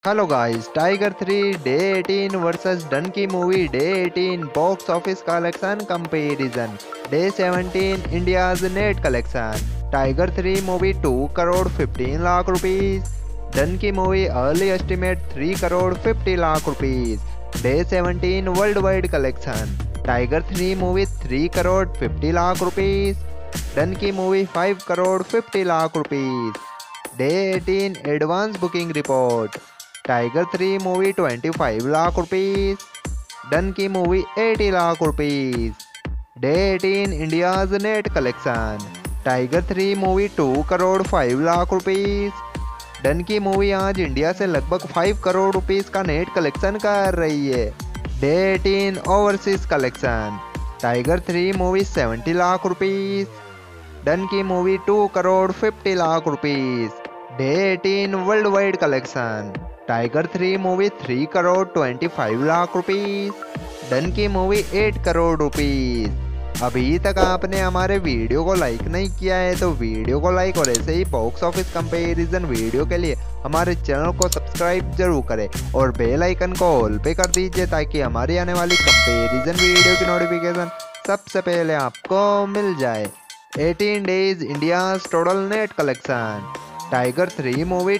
Hello guys, Tiger 3 day 18 versus Dunki movie day 18 box office collection comparison day 17 India's net collection. Tiger 3 movie 2 crore 15 lakh rupees, Dunki movie early estimate 3 crore 50 lakh rupees. Day 17 world wide collection, Tiger 3 movie 3 crore 50 lakh rupees, Dunki movie 5 crore 50 lakh rupees. Day 18 advance booking report, Tiger 3 movie 25 lakh rupees, Dunki movie 80 lakh rupees. Day 18 India's net collection, Tiger 3 movie 2 crore 5 lakh rupees, Dunki movie आज India से लगभग 5 crore rupees का net collection कर रही है। Day 18 overseas collection, Tiger 3 movie 70 lakh rupees, Dunki movie 2 crore 50 lakh rupees. Day 18 world wide collection, Tiger 3 movie 3 crore 25 lakh rupees, Dunki movie 8 crore rupees. अभी तक आपने हमारे वीडियो को लाइक नहीं किया है तो वीडियो को लाइक और ऐसे ही बॉक्स ऑफिस कंपैरिजन वीडियो के लिए हमारे चैनल को सब्सक्राइब जरूर करें और बेल आइकन को ऑल पे कर दीजिए ताकि हमारी आने वाली कंपैरिजन वीडियो की नोटिफिकेशन सबसे पहले आपको मिल जाए। 18 days India total net collection, Tiger 3 movie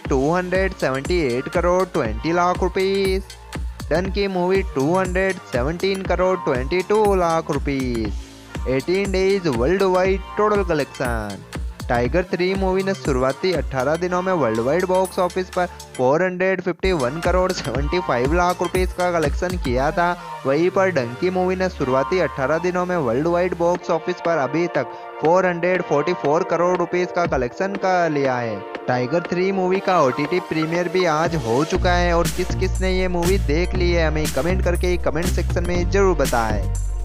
278 crore 20 lakh rupees, Dunki movie 217 crore 22 lakh rupees. 18 days world wide total collection, Tiger 3 movie ने शुरुआती 18 दिनों में वर्ल्ड वाइड बॉक्स ऑफिस पर 451 करोड़ 75 लाख रुपीस का कलेक्शन किया था। वहीं पर डंकी मूवी ने शुरुआती 18 दिनों में वर्ल्ड वाइड बॉक्स ऑफिस पर अभी तक 444 करोड़ रुपीस का कलेक्शन कर लिया है। टाइगर 3 मूवी का OTT प्रीमियर भी आज हो चुका है और किस किस ने ये मूवी देख ली है हमें कमेंट करके कमेंट सेक्शन में जरूर बताएं।